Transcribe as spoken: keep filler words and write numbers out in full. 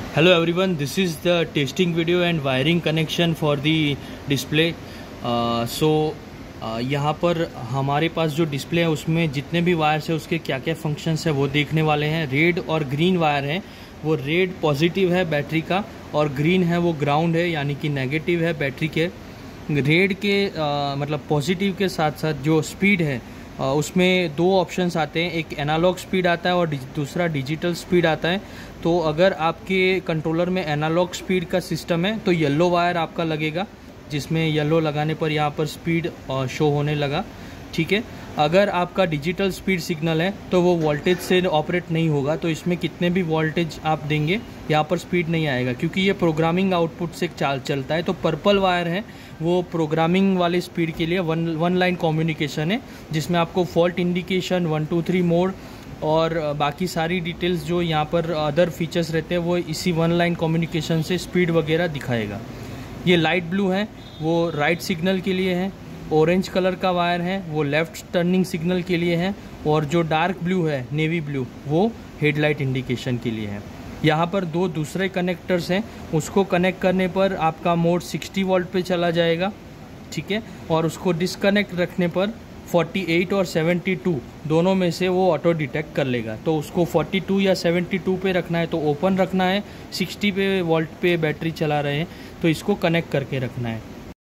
Hello everyone, this is the testing video and wiring connection for the display. uh, so uh, यहाँ पर हमारे पास जो display है उसमें जितने भी वायर्स है उसके क्या क्या फंक्शंस है वो देखने वाले हैं। रेड और ग्रीन वायर है, वो रेड पॉजिटिव है बैटरी का और ग्रीन है वो ग्राउंड है यानी कि नेगेटिव है बैटरी के। रेड के आ, मतलब पॉजिटिव के साथ साथ जो स्पीड है आ, उसमें दो ऑप्शंस आते हैं, एक एनालॉग स्पीड आता है और दूसरा डिजिटल स्पीड आता है। तो अगर आपके कंट्रोलर में एनालॉग स्पीड का सिस्टम है तो येलो वायर आपका लगेगा, जिसमें येलो लगाने पर यहाँ पर स्पीड शो होने लगा, ठीक है। अगर आपका डिजिटल स्पीड सिग्नल है तो वो वोल्टेज से ऑपरेट नहीं होगा, तो इसमें कितने भी वोल्टेज आप देंगे यहाँ पर स्पीड नहीं आएगा क्योंकि ये प्रोग्रामिंग आउटपुट से चाल चलता है। तो पर्पल वायर है वो प्रोग्रामिंग वाली स्पीड के लिए वन वन लाइन कम्युनिकेशन है, जिसमें आपको fault indication, one two three mode और बाकी सारी डिटेल्स जो यहाँ पर अदर फीचर्स रहते हैं वो इसी वन लाइन कम्युनिकेशन से स्पीड वगैरह दिखाएगा। ये लाइट ब्लू है वो राइट सिग्नल के लिए है, ऑरेंज कलर का वायर है वो लेफ़्ट टर्निंग सिग्नल के लिए है और जो डार्क ब्लू है नेवी ब्लू वो हेडलाइट इंडिकेशन के लिए है। यहाँ पर दो दूसरे कनेक्टर्स हैं, उसको कनेक्ट करने पर आपका मोड सिक्सटी वोल्ट पे चला जाएगा, ठीक है, और उसको डिस्कनेक्ट रखने पर फोर्टी एट और सेवेंटी टू दोनों में से वो ऑटो डिटेक्ट कर लेगा। तो उसको फोर्टी टू या सेवेंटी टू पे रखना है तो ओपन रखना है, सिक्सटी पे वोल्ट पे बैटरी चला रहे हैं तो इसको कनेक्ट करके रखना है।